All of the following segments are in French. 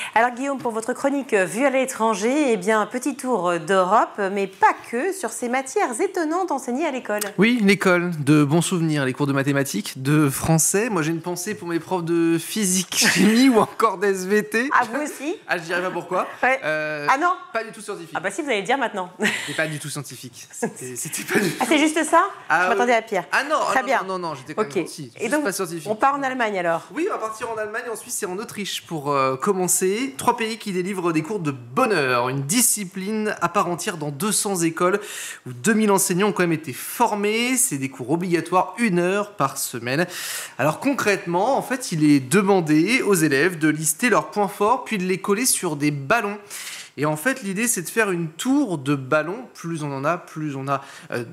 Alors Guillaume, pour votre chronique Vue à l'étranger, eh bien, un petit tour d'Europe, mais pas que, sur ces matières étonnantes enseignées à l'école. Oui, l'école, de bons souvenirs, les cours de mathématiques, de français. Moi, j'ai une pensée pour mes profs de physique, chimie ou encore d'SVT. Ah, vous aussi? Ah, je dirais pas pourquoi. Ouais. Ah non? Pas du tout scientifique. Ah bah si, vous allez le dire maintenant. Et pas du tout scientifique. C'était pas du tout... Ah, c'est juste ça? Ah, je m'attendais à pire. Ah non, Très bien. non, j'étais quand même gentil. Et donc, pas scientifique. on part en Allemagne alors? Oui, on va partir en Allemagne, en Suisse et en Autriche pour commencer. 3 pays qui délivrent des cours de bonheur, une discipline à part entière dans 200 écoles où 2000 enseignants ont quand même été formés. C'est des cours obligatoires, 1 heure par semaine. Alors concrètement, en fait, il est demandé aux élèves de lister leurs points forts puis de les coller sur des ballons. Et en fait, l'idée, c'est de faire une tour de ballons. Plus on en a, plus on a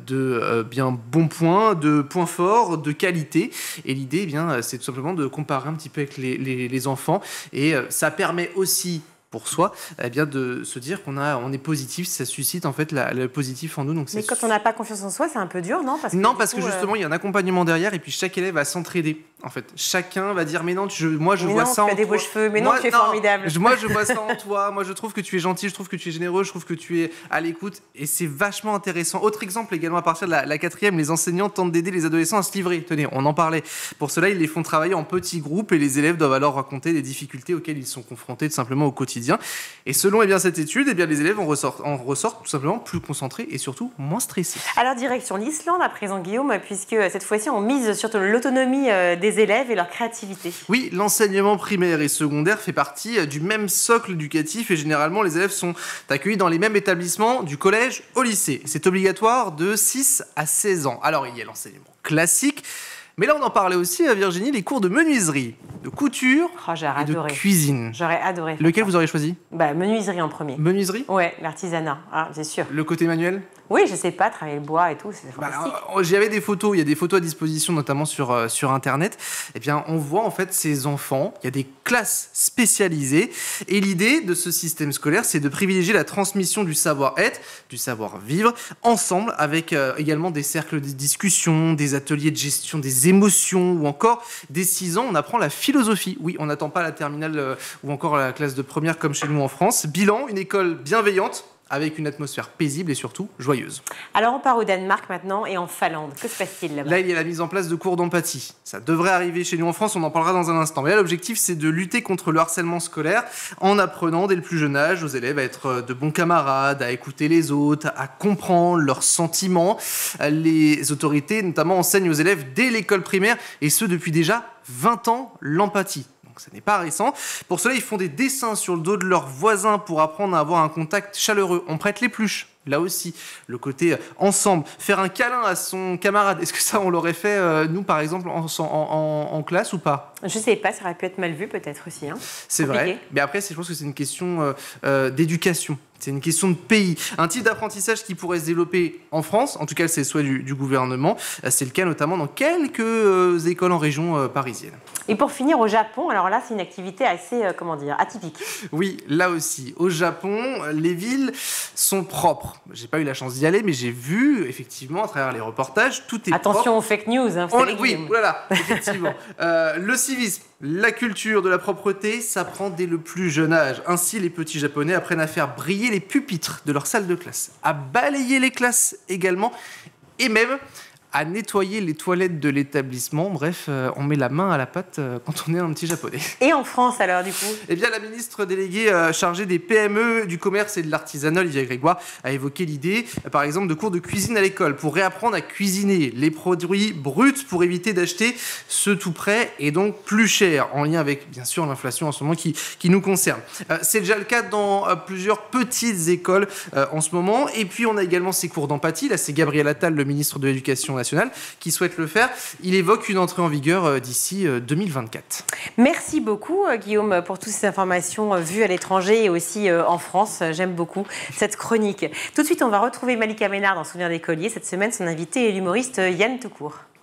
de bien bons points, de points forts, de qualité. Et l'idée, eh bien, c'est tout simplement de comparer un petit peu avec les enfants. Et ça permet aussi pour soi, eh bien, de se dire on est positif, ça suscite en fait le positif en nous. Donc mais quand on n'a pas confiance en soi, c'est un peu dur, non? Parce que justement, il y a un accompagnement derrière et puis chaque élève va s'entraider. En fait, chacun va dire mais non, moi je vois ça en toi. Tu as des beaux cheveux, mais non, tu es formidable. Moi je vois ça en toi, moi je trouve que tu es gentil, je trouve que tu es généreux, je trouve que tu es à l'écoute et c'est vachement intéressant. Autre exemple également à partir de la 4e, les enseignants tentent d'aider les adolescents à se livrer. Tenez, on en parlait. Pour cela, ils les font travailler en petits groupes et les élèves doivent alors raconter des difficultés auxquelles ils sont confrontés tout simplement au quotidien. Et selon cette étude, les élèves en ressortent tout simplement plus concentrés et surtout moins stressés. Alors direction l'Islande à présent Guillaume, puisque cette fois-ci on mise sur l'autonomie des élèves et leur créativité. Oui, l'enseignement primaire et secondaire fait partie du même socle éducatif et généralement les élèves sont accueillis dans les mêmes établissements du collège au lycée. C'est obligatoire de 6 à 16 ans. Alors il y a l'enseignement classique, mais là on en parlait aussi à Virginie, les cours de menuiserie, de couture et de cuisine. J'aurais adoré. Lequel vous auriez choisi? Menuiserie en premier. Menuiserie? Ouais, l'artisanat, c'est sûr. Le côté manuel? Oui, je sais pas, travailler le bois et tout, c'est fantastique. J'avais des photos, il y a des photos à disposition, notamment sur Internet. Eh bien, on voit en fait ces enfants, il y a des classes spécialisées. Et l'idée de ce système scolaire, c'est de privilégier la transmission du savoir-être, du savoir-vivre, ensemble, avec également des cercles de discussion, des ateliers de gestion des émotions, ou encore, dès 6 ans, on apprend la philosophie. Oui, on n'attend pas la terminale ou encore la classe de première comme chez nous en France. Bilan, une école bienveillante, avec une atmosphère paisible et surtout joyeuse. Alors on part au Danemark maintenant et en Finlande. Que se passe-t-il là-bas? Là, il y a la mise en place de cours d'empathie. Ça devrait arriver chez nous en France, on en parlera dans un instant. Mais là, l'objectif, c'est de lutter contre le harcèlement scolaire en apprenant dès le plus jeune âge aux élèves à être de bons camarades, à écouter les autres, à comprendre leurs sentiments. Les autorités, notamment, enseignent aux élèves dès l'école primaire, et ce depuis déjà 20 ans, l'empathie. Ce n'est pas récent. Pour cela, ils font des dessins sur le dos de leurs voisins pour apprendre à avoir un contact chaleureux. On prête les pluches. Là aussi, le côté ensemble, faire un câlin à son camarade. Est-ce que ça, on l'aurait fait, nous, par exemple, en classe ou pas? Je sais pas, ça aurait pu être mal vu peut-être aussi. C'est vrai, mais après, je pense que c'est une question d'éducation. C'est une question de pays. Un type d'apprentissage qui pourrait se développer en France, en tout cas c'est le souhait du gouvernement, c'est le cas notamment dans quelques écoles en région parisienne. Et pour finir au Japon, alors là c'est une activité assez, atypique. Oui, là aussi, au Japon, les villes sont propres. J'ai pas eu la chance d'y aller, mais j'ai vu effectivement à travers les reportages, tout est propre. Attention aux fake news, oui, voilà, effectivement. Le civisme, la culture de la propreté s'apprend dès le plus jeune âge. Ainsi, les petits Japonais apprennent à faire briller les pupitres de leur salle de classe, à balayer les classes également, et même à nettoyer les toilettes de l'établissement. Bref, on met la main à la pâte quand on est un petit Japonais. Et en France alors du coup? Eh bien, la ministre déléguée chargée des PME, du commerce et de l'artisanat, Olivia Grégoire, a évoqué l'idée, par exemple, de cours de cuisine à l'école pour réapprendre à cuisiner les produits bruts pour éviter d'acheter ceux tout prêts et donc plus chers, en lien avec, bien sûr, l'inflation en ce moment qui nous concerne. C'est déjà le cas dans plusieurs petites écoles en ce moment. Et puis, on a également ces cours d'empathie. Là, c'est Gabriel Attal, le ministre de l'Éducation nationale, qui souhaite le faire. Il évoque une entrée en vigueur d'ici 2024. Merci beaucoup Guillaume pour toutes ces informations vues à l'étranger et aussi en France. J'aime beaucoup cette chronique. Tout de suite, on va retrouver Malika Ménard dans Souvenirs d'écolier. Cette semaine, son invité est l'humoriste Yann Toucourt.